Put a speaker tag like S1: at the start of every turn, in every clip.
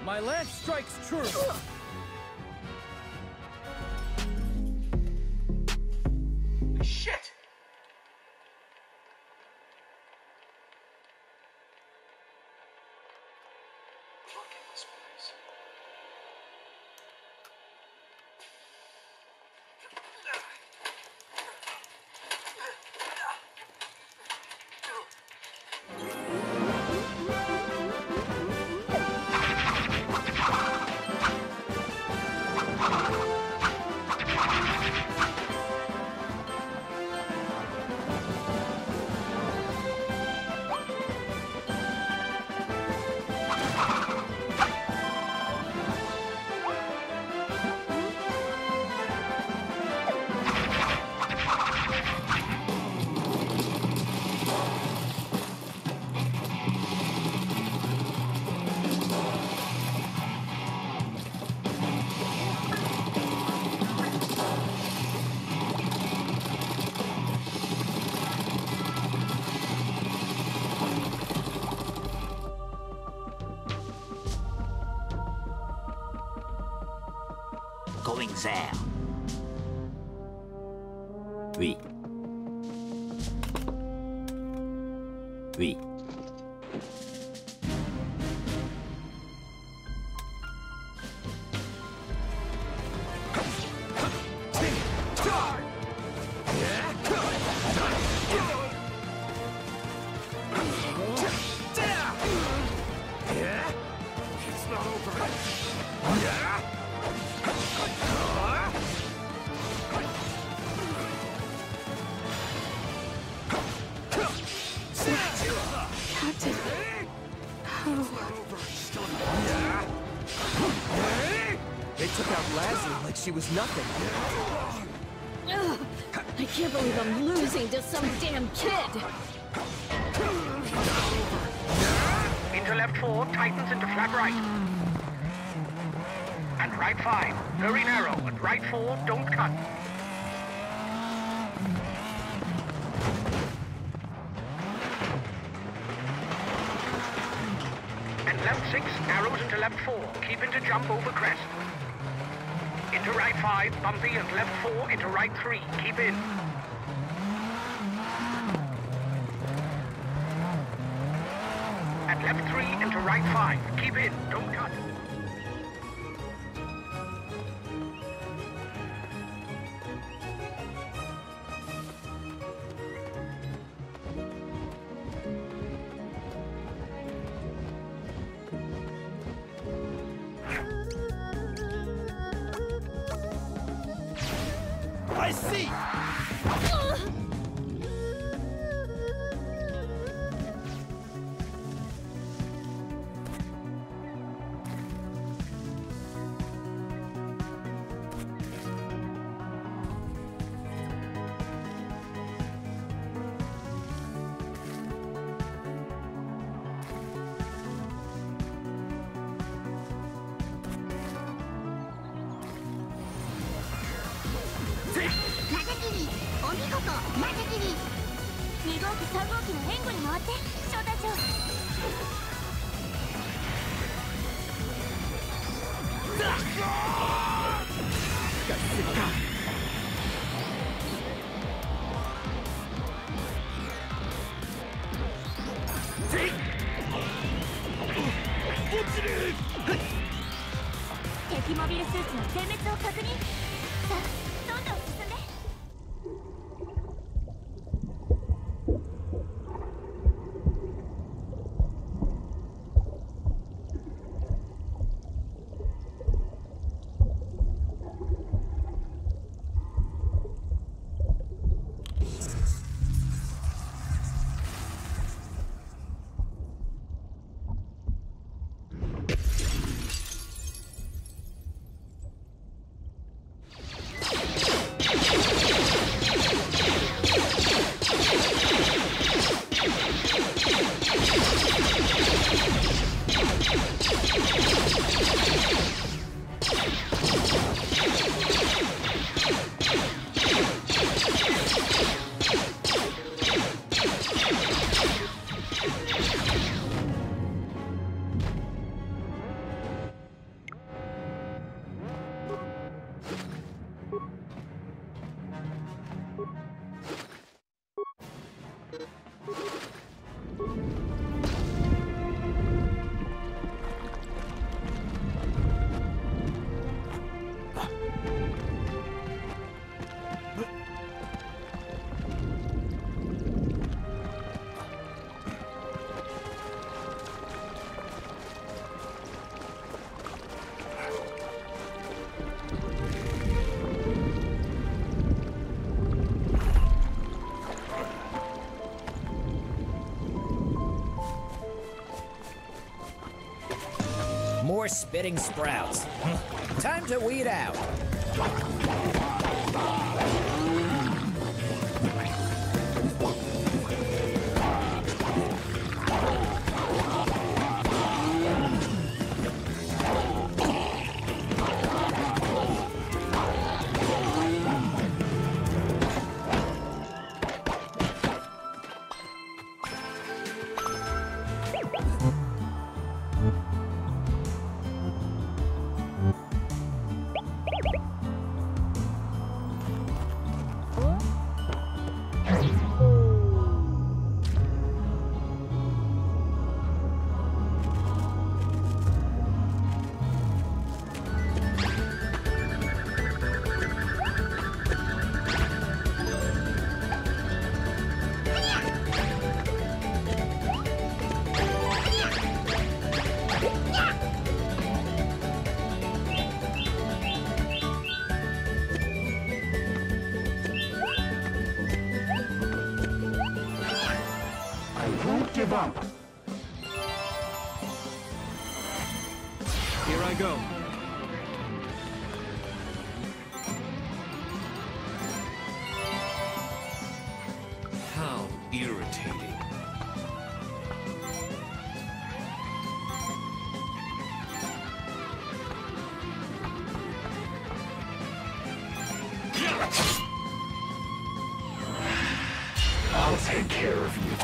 S1: My lance strikes true.
S2: Shit! Look at this place.
S3: Going there. Oui. Oui.
S1: It's not over.
S4: Captain. How?
S1: They took out Lazzy like she was nothing.
S4: Ugh, I can't believe I'm losing to some damn kid.
S2: Into left 4, tightens into flat right. And right 5, very narrow, and right 4, don't cut. And left 6, narrows into left 4, keep into jump over crest. Into right 5, bumpy, and left 4, into right 3, keep in. And left 3 into right 5. Keep in. Don't cut.
S1: I see!
S5: More spitting sprouts. Time to weed out.
S2: Give up.
S1: Here I go. How irritating.
S2: I'll take care of you.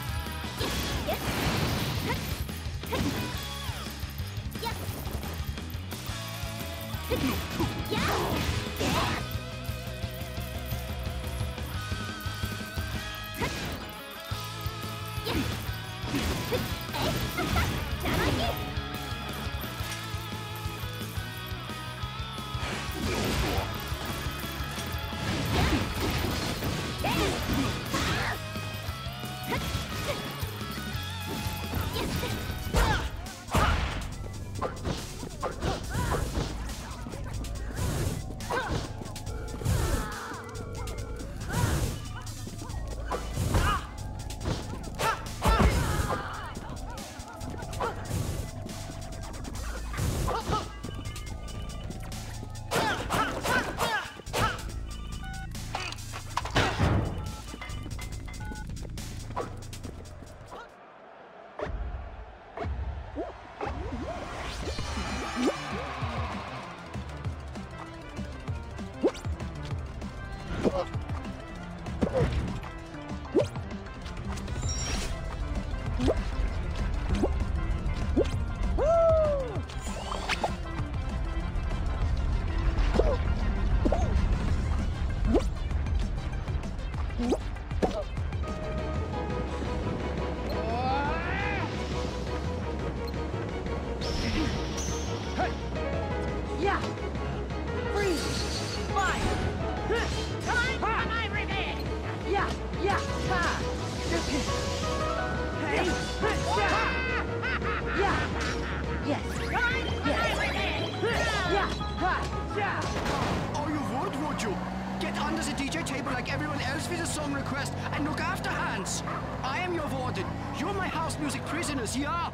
S1: Oh, you would you? Get under the DJ table like everyone else with a song request and look after Hans. I am your warden. You're my house music prisoners, yeah?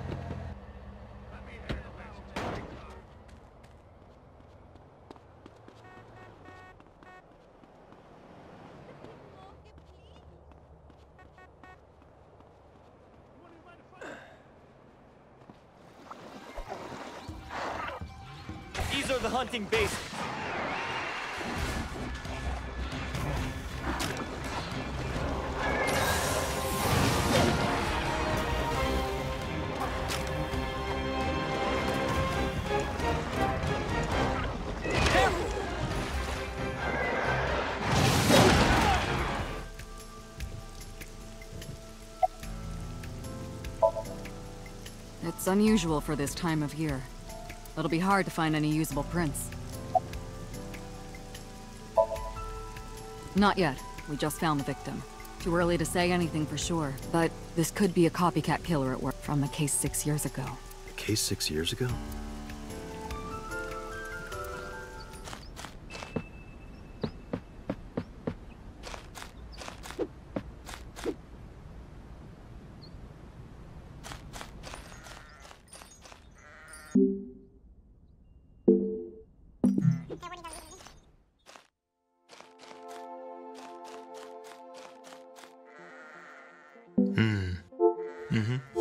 S6: These are the hunting basics.
S7: It's unusual for this time of year. It'll be hard to find any usable prints. Not yet. We just found the victim. Too early to say anything for sure, but this could be a copycat killer at work from the case 6 years ago.
S8: A case 6 years ago?
S9: Mm-hmm.